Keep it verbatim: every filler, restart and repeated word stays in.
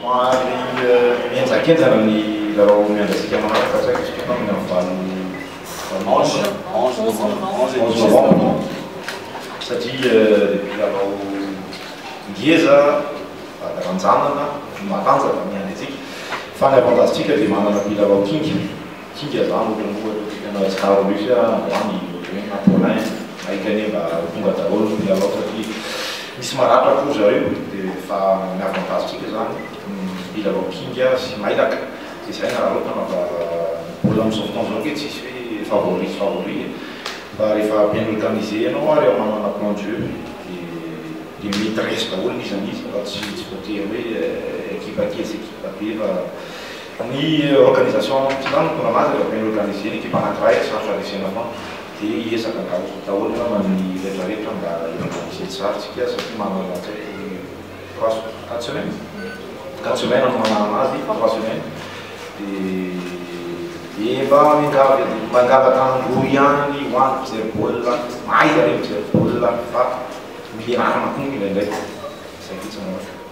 somary mienjakentana ny lalao miandrasika manaraka fa saika izy amin'ny faly onze onze novembre satria depuis lalao ngeza ranjanana matanjaka miandry atsika fa ny avantagentsika dia manana mpilalao kinga kinga zany ohatran'ohatranao tsara misy any na polin aikany mba tonga daholo ny mpilalao satria misy maratra koa zareo dia fa ny avantagentsika zany mpilalao kinga sy mailaka dia zay na raha loatra bola amin'izao fotoana zao ke tsisy hoe favori favori fa rehefa bien organisé ianao ary ao manana plan de jeu dia maîtresse daholo izy anizy fa tsy tsy voatery hoe équipe aty sy équipe be fa ny organisation ty zany tonga anazy rehefa bien organisé ny équipe anankiray sarotra resena fa dia hiesaka daholo namany rehetrarehetra mba organisé tsara tsika satria manana trois quatre semaines quatre semaines no manana anazy trois semaines dia mba mingavy mangava tangoro ihany hoany mijery baolina mahay zareo mijery baolina fa mianarana koa indraindray zay fotsiny